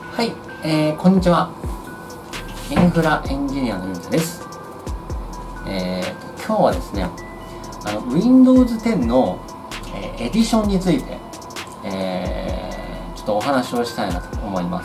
はい、こんにちは。インフラエンジニアのユンタです。今日はですね、Windows 10の、エディションについて、ちょっとお話をしたいなと思います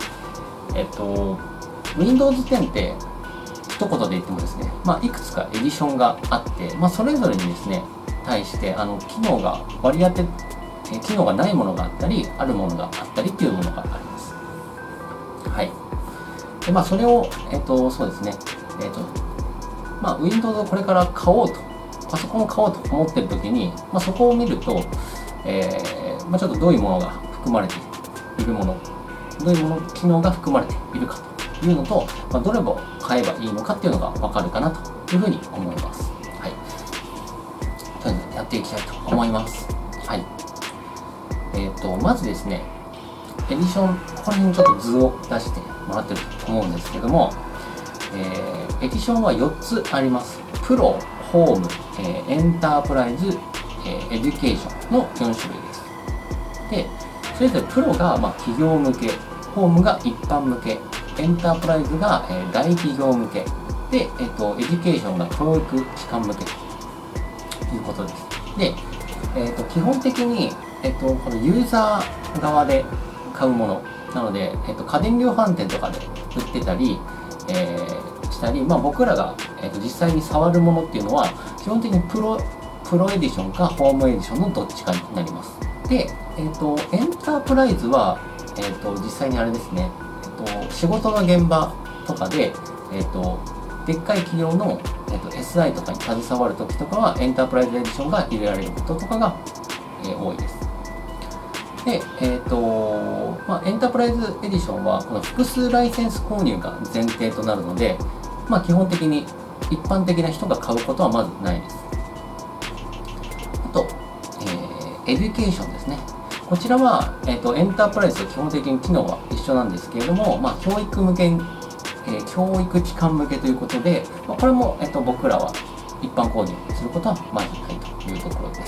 。Windows 10って一言で言ってもですね、いくつかエディションがあって、それぞれにですね、対して機能が割り当て機能がないものがあったり、あるものがあったりっていうものがあります。はい。で、それを、そうですね、Windows をこれから買おうと、パソコンを買おうと思っているときに、そこを見ると、ちょっとどういうものが含まれているもの、どういうもの、機能が含まれているかというのと、どれを買えばいいのかっていうのがわかるかなというふうに思います。はい。というので、やっていきたいと思います。はい。まずですね、エディション、これにちょっと図を出してもらってると思うんですけども、エディションは4つあります。プロ、ホーム、エンタープライズ、エデュケーションの4種類です。で、それぞれプロが企業向け、ホームが一般向け、エンタープライズが大企業向け、で、エデュケーションが教育機関向けということです。で、基本的にこのユーザー側で買うものなので、家電量販店とかで売ってたり、したり、僕らが、実際に触るものっていうのは基本的にプロエディションかホームエディションのどっちかになります。で、エンタープライズは、実際にあれですね、仕事の現場とかで、でっかい企業の、SI とかに携わるときとかはエンタープライズエディションが入れられることとかが、多いです。で、エンタープライズエディションはこの複数ライセンス購入が前提となるので、基本的に一般的な人が買うことはまずないです。あと、エデュケーションですね。こちらは、エンタープライズと基本的に機能は一緒なんですけれども、教育向け、教育機関向けということで、これも、僕らは一般購入することはまずないというところです。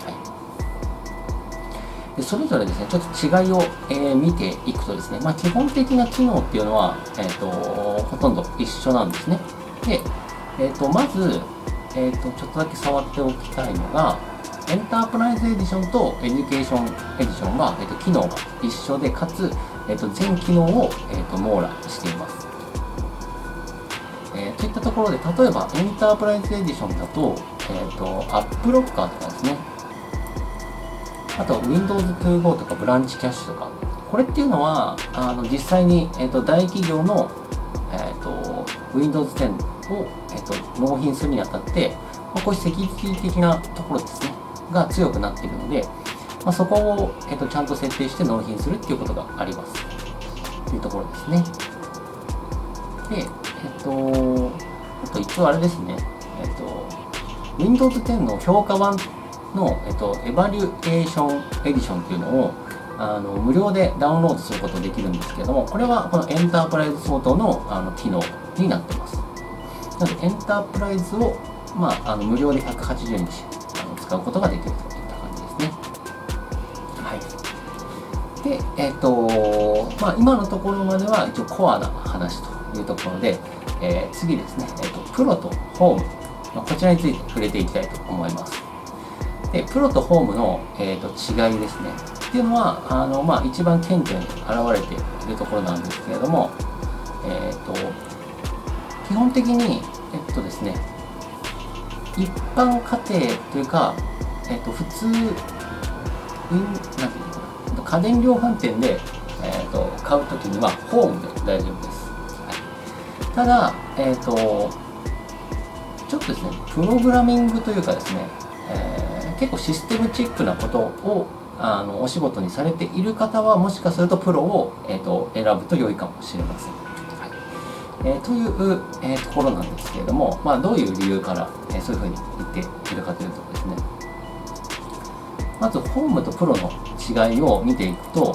でそれぞれですね、ちょっと違いを、見ていくとですね、基本的な機能っていうのは、ほとんど一緒なんですね。で、まず、ちょっとだけ触っておきたいのが、エンタープライズエディションとエデュケーションエディションは、機能が一緒で、かつ、全機能を、網羅しています。といったところで、例えばエンタープライズエディションだと、アップロッカーとかですね、あと Windows 25とかブランチキャッシュとか、これっていうのは実際に、大企業の、Windows 10を、納品するにあたって、こういうセキュリティ的なところですねが強くなっているので、そこを、ちゃんと設定して納品するっていうことがありますというところですね。で、あと一応あれですね、Windows 10の評価版の、エバリュエーションエディションっていうのを無料でダウンロードすることできるんですけれども、これはこのエンタープライズ相当の機能になっています。なのでエンタープライズを、無料で180日使うことができるといった感じですね。はい。で、今のところまでは一応コアな話というところで、次ですね、プロとホーム、こちらについて触れていきたいと思います。でプロとホームの、違いですねっていうのは一番顕著に現れているところなんですけれども、基本的にですね、一般家庭というか、普通なんていうのかな、家電量販店で、買うときにはホームで大丈夫です。はい、ただ、ちょっとですね、プログラミングというかですね、結構システムチックなことをお仕事にされている方はもしかするとプロを、選ぶと良いかもしれません。はい、という、ところなんですけれども、どういう理由から、そういうふうに言っているかというとですね、まずホームとプロの違いを見ていくと、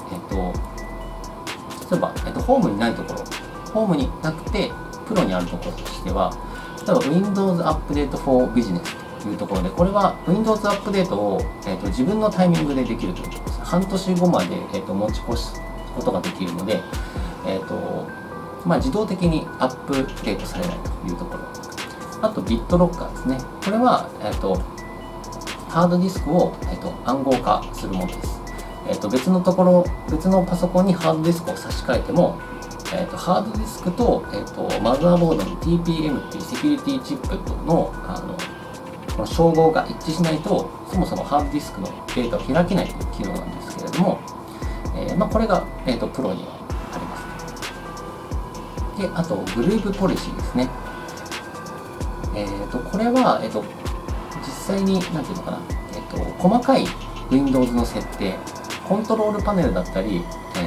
例えば、ホームにないところ、ホームになくてプロにあるところとしては、例えば Windows Update for Businessというところで、これは Windows アップデートを、自分のタイミングでできるということです。半年後まで、持ち越ことができるので、自動的にアップデートされないというところ。あとビットロッカーですね。これは、ハードディスクを、暗号化するものです。別のパソコンにハードディスクを差し替えても、ハードディスクと、マザーボードの TPM っていうセキュリティチップとの、この照合が一致しないと、そもそもハードディスクのデータを開けないという機能なんですけれども、これが、プロにはあります。で、あと、グループポリシーですね。これは、実際に、なんていうのかな、細かい Windows の設定、コントロールパネルだったり、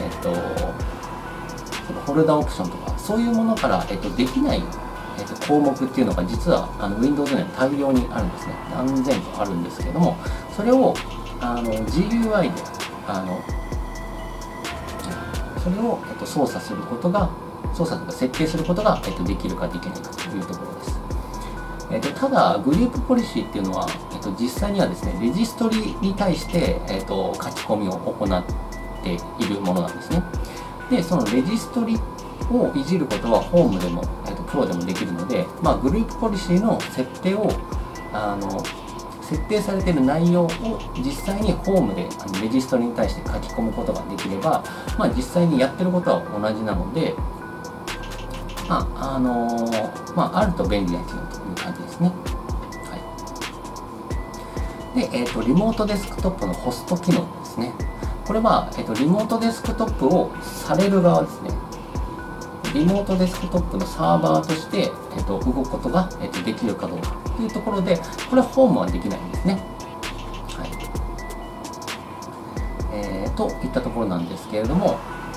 フォルダオプションとか、そういうものから、できない、項目っていうのが実はWindows には大量にあるんですね。何千とあるんですけども、それをGUI でそれを、操作とか設定することが、できるかできないかというところです。ただ、グループポリシーっていうのは、実際にはですね、レジストリに対して、書き込みを行っているものなんですね。で、そのレジストリをいじることはホームでも、プロでもできるので、グループポリシーの設定を、設定されている内容を実際にホームでレジストリに対して書き込むことができれば、実際にやってることは同じなので、あると便利な機能という感じですね。はい、で、リモートデスクトップのホスト機能ですね。これは、リモートデスクトップをされる側ですね。リモートデスクトップのサーバーとして、動くことが、できるかどうかというところで、これはホームはできないんですね。はい。といったところなんですけれども、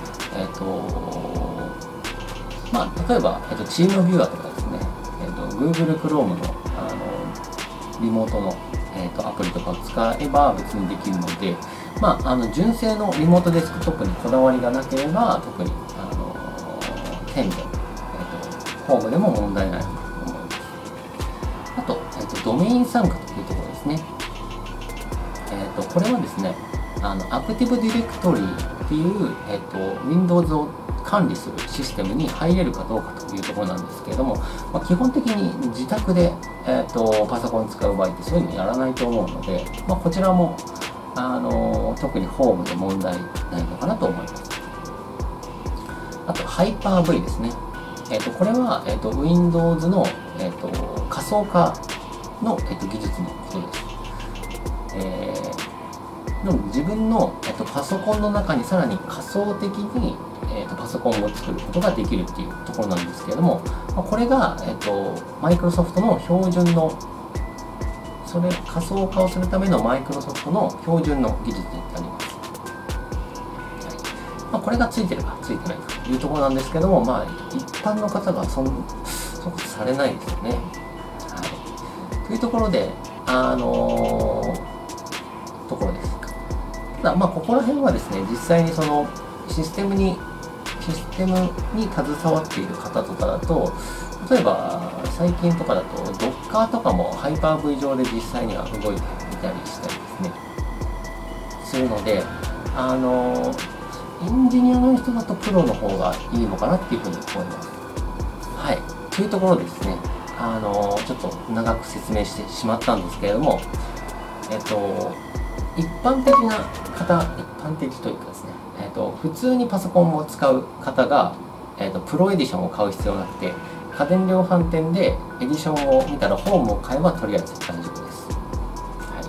例えば、チームビューアーとかですね、Google Chrome の、リモートの、アプリとかを使えば別にできるので、純正のリモートデスクトップにこだわりがなければ、特に、点で、ホームでも問題ないと思います。あと、ドメイン参加というところですね。これはですね、アクティブディレクトリっていう、Windows を管理するシステムに入れるかどうかというところなんですけれども、基本的に自宅で、パソコンを使う場合ってそういうのやらないと思うので、こちらも特にホームで問題ないのかなと思います。あと、ハイパー V ですね。これは、Windows の、仮想化の、技術のことです。自分の、パソコンの中にさらに仮想的に、パソコンを作ることができるっていうところなんですけれども、これが、マイクロソフトの標準の仮想化をするためのマイクロソフトの標準の技術になります。はい、これがついてるかついてないかというところなんですけども、一般の方がそうされないですよね。はい、というところで、ところです。ただ、ここら辺はですね、実際にそのシステムに携わっている方とかだと、例えば最近とかだと Docker とかもハイパー V 上で実際には動いてみたりしたりですねするので、エンジニアの人だとプロの方がいいのかなっていうふうに思います。はい、というところでですね、ちょっと長く説明してしまったんですけれども、一般的というかですね、普通にパソコンを使う方が、プロエディションを買う必要なくて、家電量販店でエディションを見たらホームを買えばとりあえず大丈夫です。はい、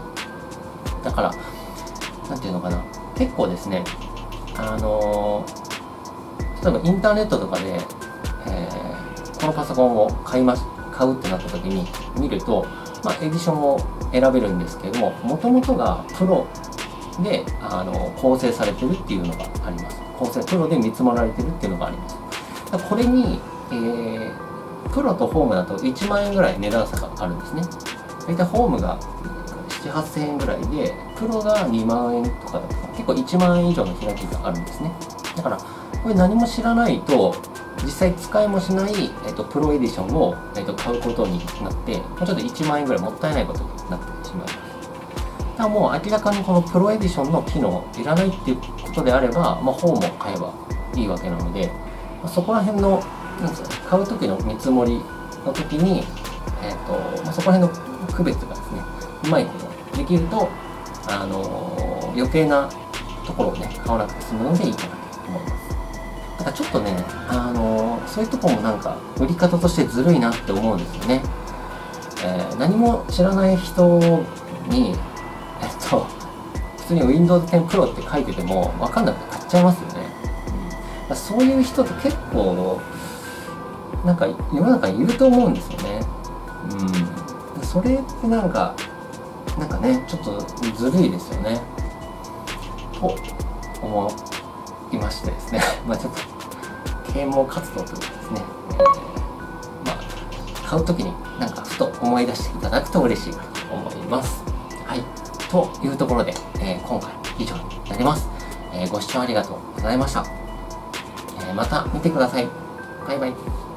だから、なんていうのかな、結構ですね、例えばインターネットとかで、このパソコンを買うってなった時に見ると、エディションを選べるんですけれども、もともとがプロで構成されてるっていうのがあります。プロで見積もられてるっていうのがあります。これに、プロとホームだと1万円ぐらい値段差があるんですね。大体ホームが7、8000円ぐらいで、プロが2万円とかだと結構1万円以上の開きがあるんですね。だから、これ何も知らないと、実際使いもしない、プロエディションを、買うことになって、ちょっと1万円ぐらいもったいないことになってしまいます。だからもう明らかにこのプロエディションの機能いらないっていうこことであれば、本も買えばいいわけなので、そこら辺のなんですかね、買う時の見積もりの時に、そこら辺の区別がですね、うまいことできると、余計なところをね、買わなくて済むのでいいかなと思います。だからちょっとね、そういうところもなんか売り方としてずるいなって思うんですよね。何も知らない人に、普通に Windows 10 Pro って書いてても分かんなくて買っちゃいますよね。そういう人って結構なんか世の中にいると思うんですよね。それってなんかね、ちょっとずるいですよね。と思いましてですね。ちょっと啓蒙活動というかですね、買うときになんかふと思い出していただくと嬉しいかと思います。はい。というところで、今回以上になります。ご視聴ありがとうございました。また見てください。バイバイ。